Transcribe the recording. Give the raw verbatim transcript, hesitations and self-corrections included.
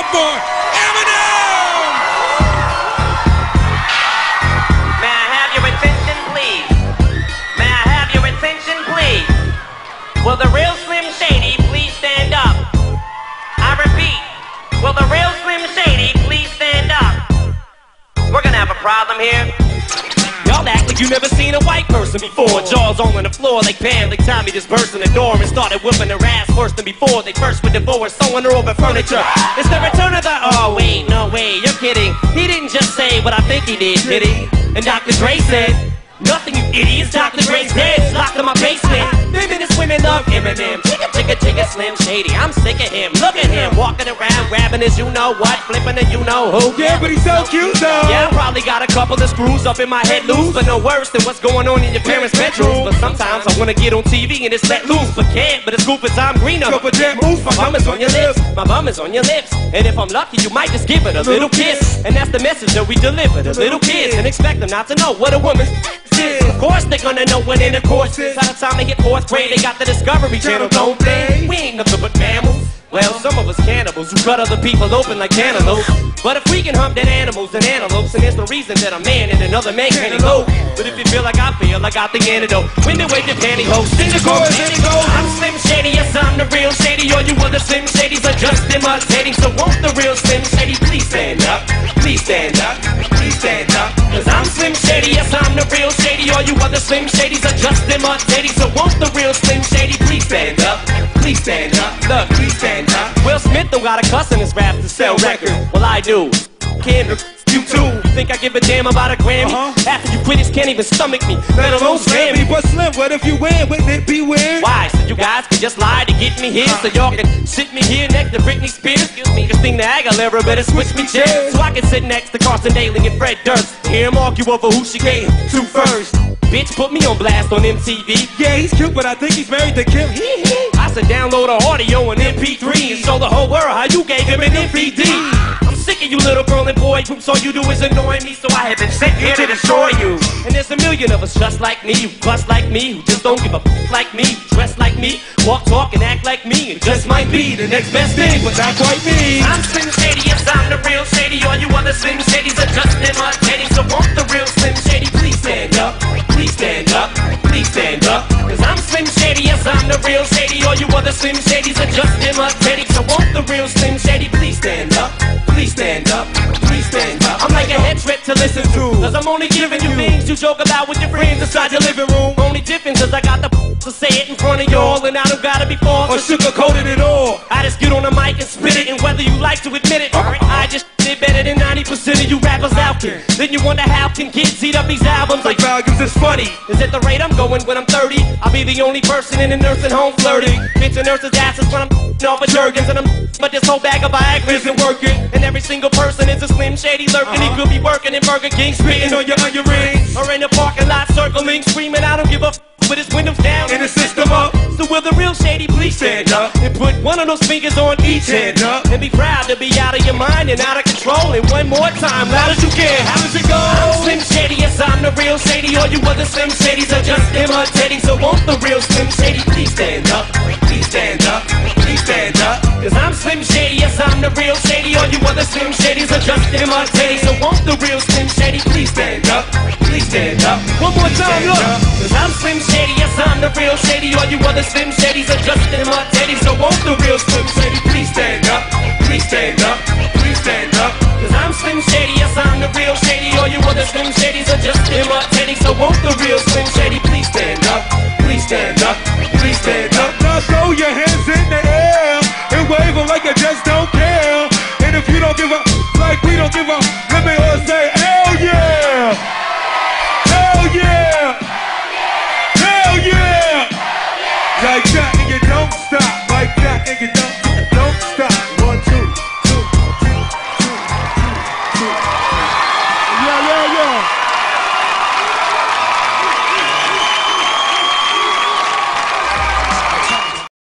for Eminem! May I have your attention, please? May I have your attention, please? Will the real Slim Shady please stand up? I repeat, will the real Slim Shady please stand up? We're gonna have a problem here. Y'all act like you never seen a white person before. Jaws all on the floor like Pam, like Tommy just burst in the door and started whipping her ass worse than before. They first were divorced, sewing her over furniture. It's the return of the... Oh, wait, no way, you're kidding. He didn't just say what I think he did, did he? And Doctor Dre said, nothing, you idiots. Doctor Dre's dead. He's locked in my basement. Feminist women love Eminem. Chicka, chicka, chicka, Slim Shady. I'm sick of him. Look at him walking around, grabbing his you-know-what, flipping a you-know-who. Yeah, but he's so cute, though. Yeah, I probably got a couple of screws up in my head loose, but no worse than what's going on in your parents' bedrooms. But sometimes I wanna get on T V and it's let loose, but can't. But it's cool for Tom Green up. But that moves, my bum is on your lips. My bum is on your lips. And if I'm lucky, you might just give it a little kiss. And that's the message that we deliver to little kids and expect them not to know what a woman's is. Of course they're gonna know what intercourse is. By the time they hit fourth grade, they got the Discovery Channel, don't they? We ain't nothing but mammals. Well, some of us cannibals who cut other people open like cantaloupes. But if we can hump dead animals and antelopes, then there's no reason that a man and another man can't elope. But if you feel like I feel, I got the antidote. When they wave your pantyhose, sing the chorus, I'm Slim Shady, yes I'm the real Shady. All you other Slim Shadys are just imitating. So won't the real Slim Shady please stand up? Please stand up, please stand up. Cause I'm Slim Shady, yes I'm the real Shady. All you other Slim Shadys are just imitating. So won't the real Slim Shady please stand up? Please stand up, look, please stand up. Will Smith don't got a cuss in his rap to sell records. Well, I do. Kendrick, you too. Think I give a damn about a Grammy? Uh-huh. After you critics can't even stomach me, let alone slam me. But Slim, what if you win? Wouldn't it be weird? Why? So you guys can just lie to get me here, so y'all can sit me here next to Britney Spears. Excuse me, Christina Aguilera better switch me chairs, so I can sit next to Carson Daly and Fred Durst. Hear him argue over who she gave to first. Bitch, put me on blast on M T V. Yeah, he's cute, but I think he's married to Kim. I said download our audio on M P three and show the whole world how you gave him an M V D. I'm sick of you little girl and boy groups, all you do is annoy me, so I have been sent here to destroy you. And there's a million of us just like me, who bust like me, who just don't give a f like me, dress like me, walk, talk, and act like me, and just might be the next best thing, but not quite me. I'm Slim Shady, yes I'm the real Shady. All you other Slim Shadys are just imitating. So won't the real Slim Shady please stand up? Please stand up, please stand up. Cause I'm Slim Shady, yes I'm the real Shady. All you other Slim Shadys are just imitating. So won't the real Slim Shady please stand up? Please stand up, please stand up. I'm like a head trip to listen to, cause I'm only giving you things you joke about with your friends inside your living room. Only difference is I got the to say it in front of y'all, and I don't gotta be false or sugar-coated it all. I just get on the mic and spit it, and whether you like to admit it, I just did better than ninety percent of you rappers out there. Then you wonder how can kids eat up these albums like values is funny. Is at the rate I'm going when I'm thirty, I'll be the only person in a nursing home flirting. Bitch a nurse's asses when I'm off of Jergens, and I'm but this whole bag of Viagra isn't working. And every single person is a Slim Shady lurking. Uh-huh. He could be working in Burger King, spitting on your onion rings, or in the parking lot circling, screaming I don't give a f with his windows down and his system up. So will the real Shady please stand up and put one of those fingers on each hand up and be proud to be out of your mind and out of control. And one more time, loud as you can, how does it go? I'm Slim Shady, yes I'm the real Shady. All you other Slim Shadys are just imitating. So won't the real Slim Shady please stand up? Please stand up, please stand up. Cause I'm Slim Shady, yes I'm the real Shady. All you other Slim Shadys are just imitating. So won't the real Slim Shady please stand up? Please stand up. One more time, look. Cause I'm Slim Shady, yes I'm the real Shady. All you other Slim Shadys are just imitating. So won't the real Slim Shady please stand up? Please stand up, please stand up. Cause I'm Slim Shady, yes I'm the real Shady. All you other Slim Shadys are just imitating. So won't the real Slim Shady please stand up? Please stand up, please stand up. Now throw your hands in the air and wave them like you just don't care. And if you don't give up, like we don't give up,